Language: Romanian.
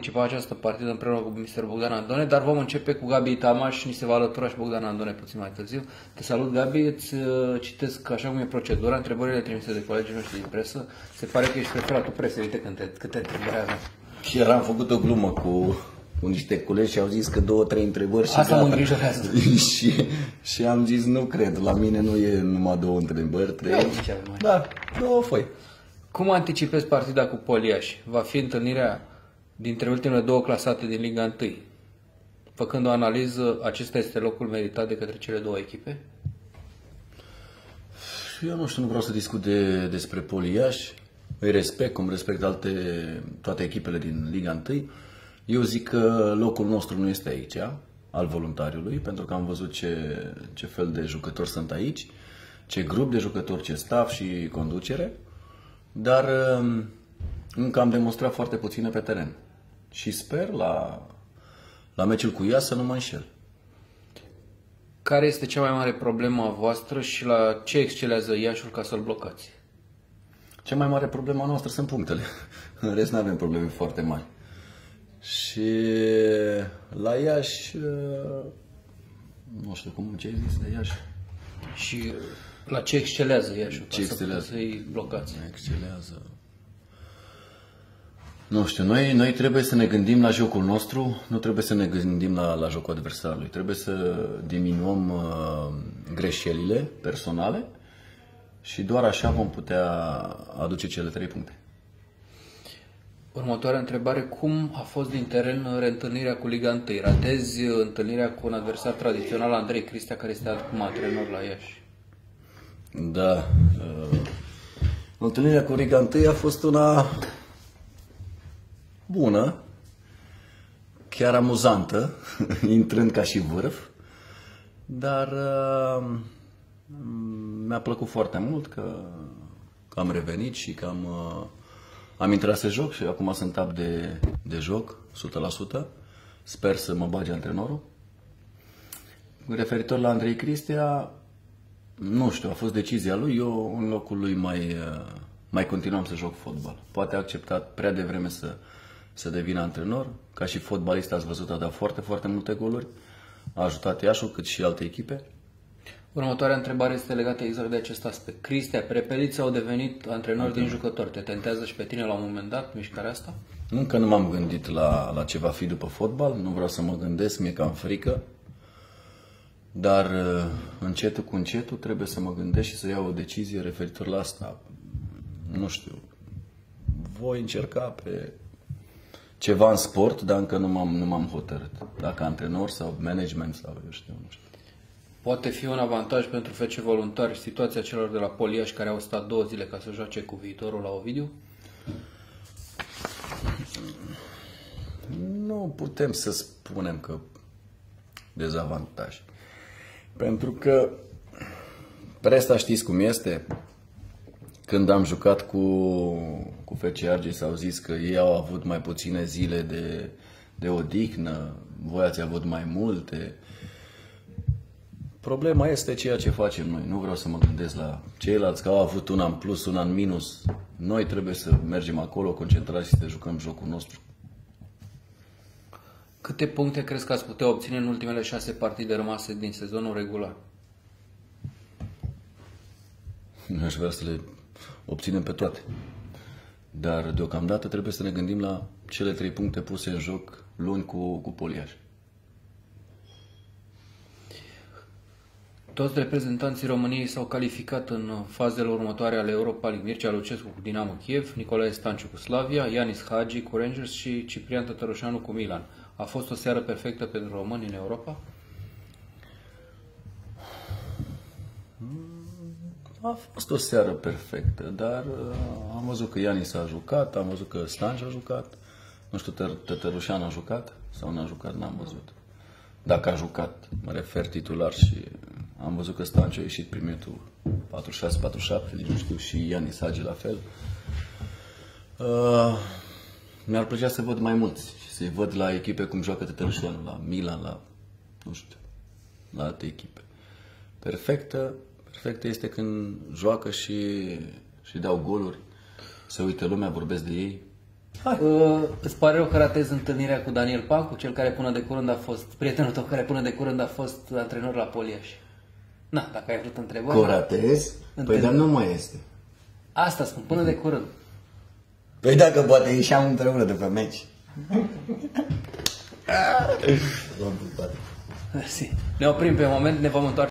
anticipa această partidă împreună cu Mr. Bogdan Andone, dar vom începe cu Gabi Tamaș, ni se va alătura și Bogdan Andone puțin mai târziu. Te salut, Gabi, îți citesc așa cum e procedura, întrebările trimise de colegii noștri din presă. Se pare că ești preferatul presei, uite câte întrebări avem. Și eram făcut o glumă cu niște colegi și au zis că 2-3 întrebări și asta mă îngrijorează. și am zis nu cred, la mine nu e numai 2 întrebări, 3. Da, 2 foi. Cum anticipezi partida cu Poliaș? Va fi întâlnirea dintre ultimele 2 clasate din Liga 1? Făcând o analiză, acesta este locul meritat de către cele 2 echipe? Eu nu știu, nu vreau să discut despre Poliaș. Îi respect, cum respect toate echipele din Liga 1. Eu zic că locul nostru nu este aici, al voluntariului, pentru că am văzut ce fel de jucători sunt aici, ce grup de jucători, ce staff și conducere, dar încă am demonstrat foarte puține pe teren. Și sper la meciul cu ea să nu mă înșel. Care este cea mai mare problemă a voastră și la ce excelează Iașul ca să-l blocați? Cea mai mare problemă a noastră sunt punctele. În rest nu avem probleme foarte mari. Și la Iași, nu știu ce ai zis de Iași. Și la ce excelează Iașul ce excelează? Să-i blocați? Excelează. Nu știu, noi trebuie să ne gândim la jocul nostru, nu trebuie să ne gândim la jocul adversarului. Trebuie să diminuăm greșelile personale și doar așa vom putea aduce cele 3 puncte. Următoarea întrebare, cum a fost din teren reîntâlnirea cu Liga 1? Ratezi întâlnirea cu un adversar tradițional, Andrei Cristea, care este acum antrenor la Iași. Da, întâlnirea cu Liga 1 a fost una bună, chiar amuzantă, intrând ca și vârf, dar mi-a plăcut foarte mult că am revenit și că am intrat să joc și acum sunt ap de joc, 100%. Sper să mă bage antrenorul. Referitor la Andrei Cristea, nu știu, a fost decizia lui. Eu în locul lui mai continuam să joc fotbal. Poate a acceptat prea devreme să devină antrenor. Ca și fotbalist ați văzut, a dat foarte, foarte multe goluri. A ajutat Iașul, cât și alte echipe. Următoarea întrebare este legată exact de acest aspect. Cristea, Prepeliță au devenit antrenori din jucători. Te tentează și pe tine la un moment dat mișcarea asta? Încă nu m-am gândit la ce va fi după fotbal. Nu vreau să mă gândesc, mi-e cam frică. Dar încetul cu încetul trebuie să mă gândesc și să iau o decizie referitor la asta. Nu știu. Voi încerca pe ceva în sport, dar încă nu m-am hotărât. Dacă antrenor sau management sau eu știu, nu știu. Poate fi un avantaj pentru FC Voluntari situația celor de la Poliaș care au stat 2 zile ca să joace cu Viitorul la Ovidiu? Nu putem să spunem că dezavantaj. Pentru că Presta știți cum este? Când am jucat cu FC Argeș s-au zis că ei au avut mai puține zile de odihnă, voi ați avut mai multe. Problema este ceea ce facem noi. Nu vreau să mă gândesc la ceilalți că au avut un an plus, un an minus. Noi trebuie să mergem acolo, concentrați și să jucăm jocul nostru. Câte puncte crezi că ați putea obține în ultimele 6 partide rămase din sezonul regular? Nu aș vrea să le obținem pe toate. Dar deocamdată trebuie să ne gândim la cele 3 puncte puse în joc luni cu Poliaș. Toți reprezentanții României s-au calificat în fazele următoare ale Europa League. Mircea Lucescu cu Dinamo Kiev, Nicolae Stanciu cu Slavia, Ianis Hagi cu Rangers și Ciprian Tătărușanu cu Milan. A fost o seară perfectă pentru români în Europa? A fost o seară perfectă, dar am văzut că Ianis a jucat, am văzut că Stanciu a jucat, nu știu, Tătărușanu a jucat sau n-a jucat, n-am văzut. Dacă a jucat, mă refer titular și am văzut că Stanciu a ieșit prin minutul 46-47, nici nu știu, și Ianis Hagi la fel. Mi-ar plăcea să văd mai mulți și să-i văd la echipe cum joacă Tătărușanu, la Milan, la, nu știu, la alte echipe. Perfectă este când joacă și dau goluri, se uită lumea, vorbesc de ei. Îți pare rău că ratezi întâlnirea cu Daniel Pacu, cel care până de curând a fost, prietenul tău care până de curând a fost antrenor la Poliaș. Na, dacă ai vrut întrebări. Că o ratez? Păi dar nu mai este. Asta spun, până de curând. Păi dacă poate ieșeam împreună de pe meci. Ne oprim pe moment, ne vom întoarce.